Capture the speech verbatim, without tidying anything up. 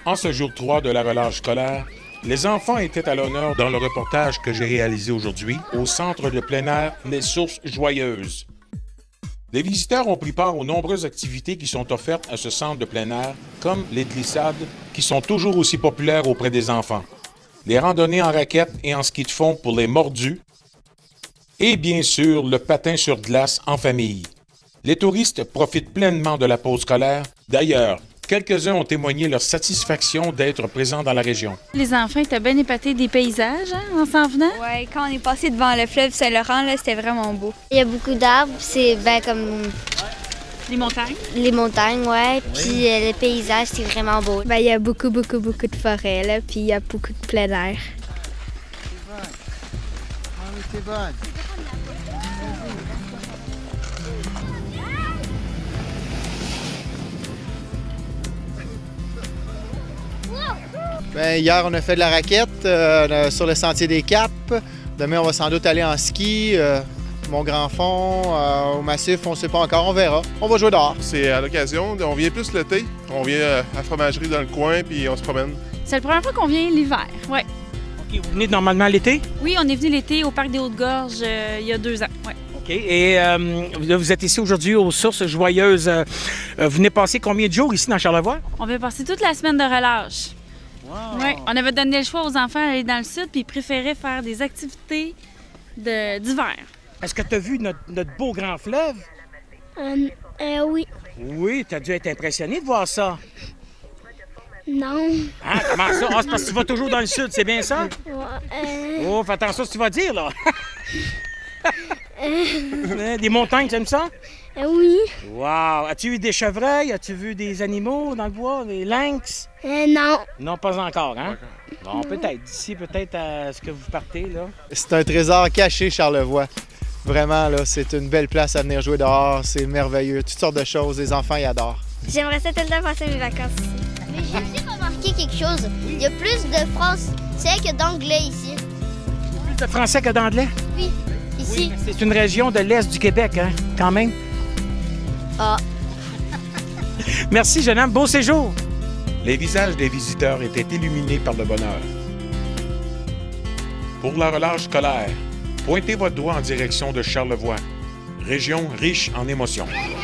En ce jour trois de la relâche scolaire, les enfants étaient à l'honneur dans le reportage que j'ai réalisé aujourd'hui au centre de plein air Les Sources Joyeuses. Les visiteurs ont pris part aux nombreuses activités qui sont offertes à ce centre de plein air, comme les glissades, qui sont toujours aussi populaires auprès des enfants, les randonnées en raquettes et en ski de fond pour les mordus, et bien sûr le patin sur glace en famille. Les touristes profitent pleinement de la pause scolaire. D'ailleurs, quelques-uns ont témoigné leur satisfaction d'être présents dans la région. Les enfants étaient bien épatés des paysages hein, en s'en venant. Oui, quand on est passé devant le fleuve Saint-Laurent, là, c'était vraiment beau. Il y a beaucoup d'arbres, c'est ben comme Les montagnes. les montagnes, ouais. Puis euh, les paysages, c'est vraiment beau. Ben, il y a beaucoup, beaucoup, beaucoup de forêts, là, puis il y a beaucoup de plein air. C'est bonne. Ben, hier, on a fait de la raquette euh, sur le sentier des Caps. Demain, on va sans doute aller en ski. Euh, mon grand fond, euh, au massif, on ne sait pas encore, on verra. On va jouer dehors. C'est à l'occasion, on vient plus l'été. On vient à la fromagerie dans le coin, puis on se promène. C'est la première fois qu'on vient l'hiver, oui. OK, vous venez normalement l'été? Oui, on est venu l'été au Parc des Hautes-Gorges euh, il y a deux ans, oui. OK, et euh, là, vous êtes ici aujourd'hui aux Sources Joyeuses. Euh, vous venez passer combien de jours ici dans Charlevoix? On va passer toute la semaine de relâche. Wow. Oui, on avait donné le choix aux enfants d'aller dans le sud, puis ils préféraient faire des activités de- d'hiver. Est-ce que tu as vu notre, notre beau grand fleuve? Euh, euh, oui. Oui, tu as dû être impressionné de voir ça. Non. Hein, comment ça? Ah, c'est parce que tu vas toujours dans le sud, c'est bien ça? Ouais, euh, Oh, fais attention à ce que tu vas dire, là. Hein, des montagnes, tu aimes ça? euh, oui. Wow! As-tu vu des chevreuils? As-tu vu des animaux dans le bois? Des lynx? Euh, non. Non, pas encore, hein? Bon, peut-être. D'ici, peut-être à ce que vous partez, là. C'est un trésor caché, Charlevoix. Vraiment, là, c'est une belle place à venir jouer dehors. C'est merveilleux. Toutes sortes de choses. Les enfants y adorent. J'aimerais ça tout le temps passer mes vacances ici. Mais j'ai aussi remarqué quelque chose. Il y a plus de français que d'anglais ici. Plus de français que d'anglais? Oui. Ici. C'est une région de l'Est du Québec, hein, quand même. Ah. Merci, jeune homme. Beau séjour! Les visages des visiteurs étaient illuminés par le bonheur. Pour la relâche scolaire, pointez votre doigt en direction de Charlevoix, région riche en émotions.